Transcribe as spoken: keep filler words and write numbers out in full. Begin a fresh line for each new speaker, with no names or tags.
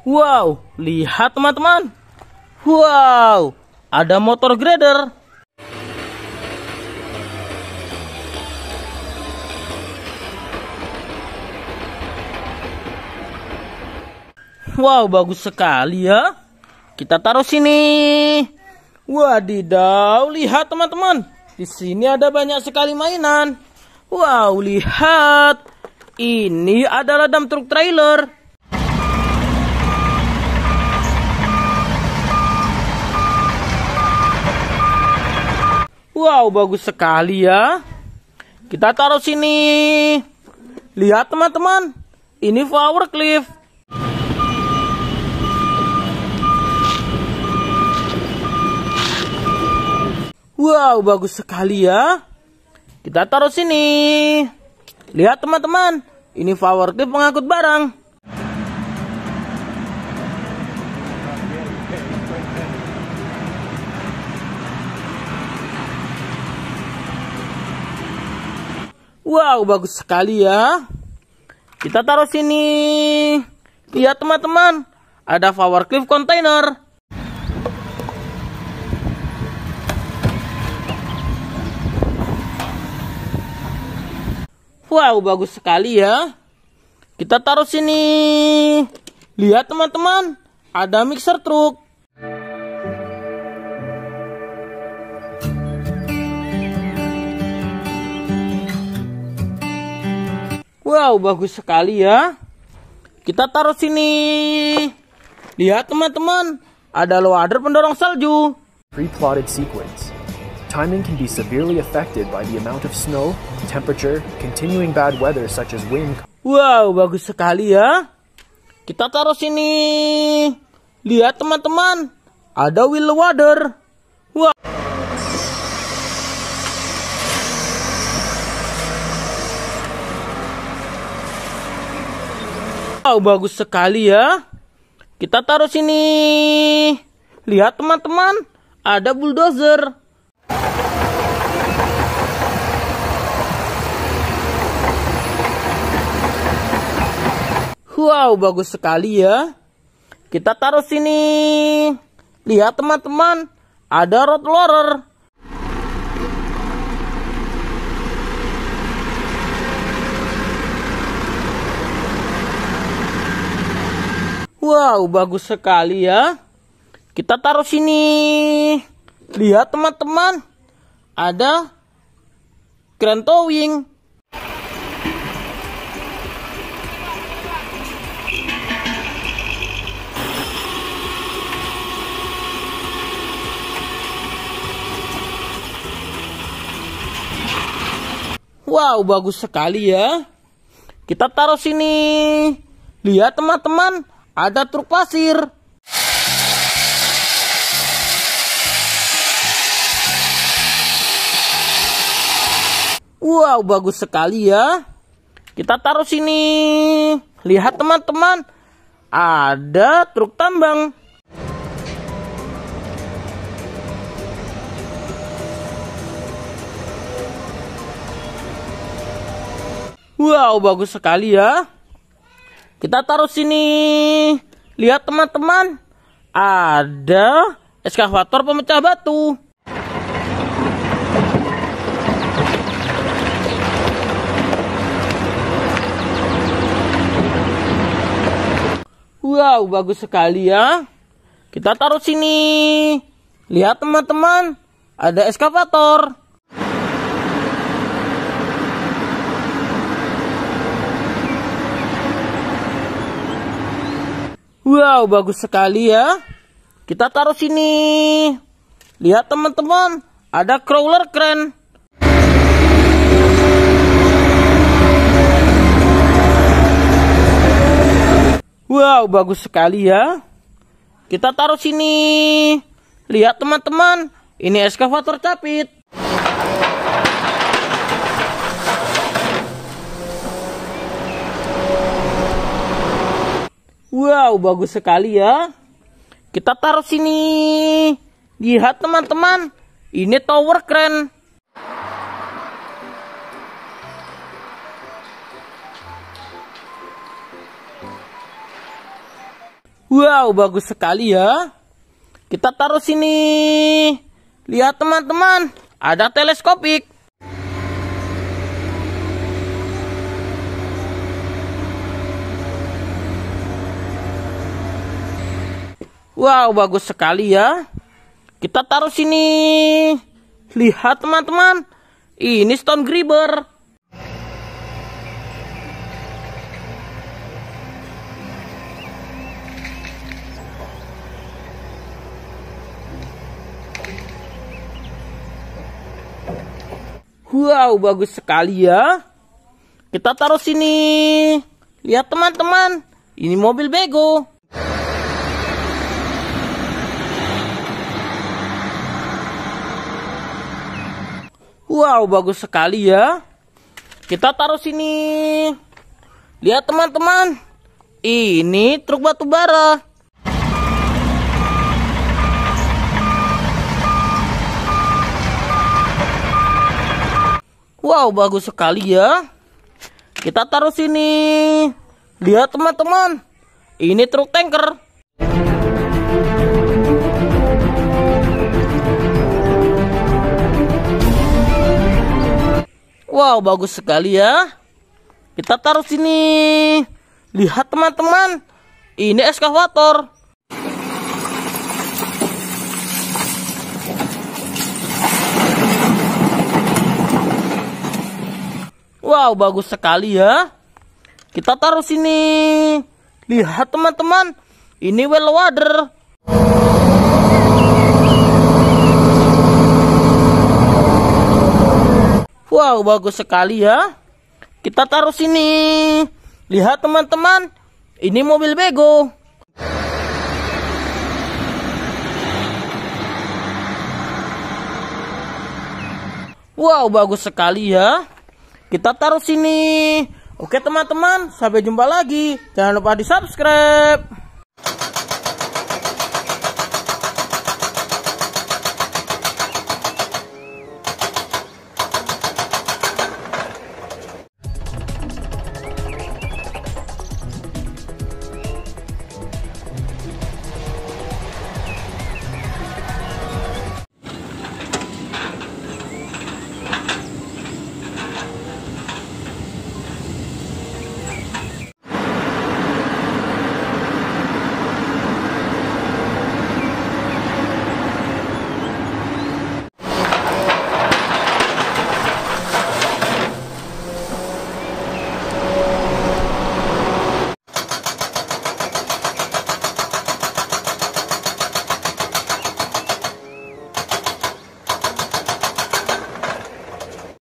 Wow, lihat teman-teman. Wow, ada motor grader. Wow, bagus sekali ya. Kita taruh sini. Wadidaw, lihat teman-teman. Di sini ada banyak sekali mainan. Wow, lihat. Ini adalah dump truck trailer. Wow, bagus sekali ya. Kita taruh sini. Lihat teman-teman. Ini power cliff. Wow, bagus sekali ya. Kita taruh sini. Lihat teman-teman. Ini power cliff pengangkut barang. Wow, bagus sekali ya. Kita taruh sini. Lihat teman-teman. Ada power cliff container. Wow, bagus sekali ya. Kita taruh sini. Lihat teman-teman. Ada mixer truk. Wow, bagus sekali ya. Kita taruh sini. Lihat teman-teman, ada loader pendorong salju.
Pre-plotted sequence. Timing can be severely affected by the amount of snow, temperature, continuing bad weather such as wind.
Wow, bagus sekali ya. Kita taruh sini. Lihat teman-teman, ada wheel loader. Wow. Wow, bagus sekali ya. Kita taruh sini. Lihat teman-teman, ada bulldozer. Wow, bagus sekali ya. Kita taruh sini. Lihat teman-teman, ada road loader. Wow, bagus sekali ya. Kita taruh sini. Lihat teman-teman, ada crane towing. Wow, bagus sekali ya. Kita taruh sini. Lihat teman-teman, ada truk pasir. Wow, bagus sekali ya. Kita taruh sini. Lihat teman-teman, ada truk tambang. Wow, bagus sekali ya. Kita taruh sini. Lihat teman-teman, ada eskavator pemecah batu. Wow, bagus sekali ya. Kita taruh sini. Lihat teman-teman, ada eskavator. Wow, bagus sekali ya. Kita taruh sini. Lihat teman-teman, ada crawler crane. Wow, bagus sekali ya. Kita taruh sini. Lihat teman-teman, ini eskavator capit. Wow, bagus sekali ya. Kita taruh sini. Lihat teman-teman, ini tower crane. Wow, bagus sekali ya. Kita taruh sini. Lihat teman-teman, ada teleskopik. Wow, bagus sekali ya. Kita taruh sini. Lihat teman-teman, ini stone grabber. Wow, bagus sekali ya. Kita taruh sini. Lihat teman-teman, ini mobil bego. Wow, bagus sekali ya. Kita taruh sini. Lihat teman-teman, ini truk batu bara. Wow, bagus sekali ya. Kita taruh sini. Lihat teman-teman, ini truk tanker. Wow, bagus sekali ya. Kita taruh sini. Lihat teman-teman, ini eskavator. Wow, bagus sekali ya. Kita taruh sini. Lihat teman-teman, ini well water. Wow, bagus sekali ya. Kita taruh sini. Lihat teman-teman, ini mobil bego. Wow, bagus sekali ya. Kita taruh sini. Oke teman-teman, sampai jumpa lagi. Jangan lupa di subscribe.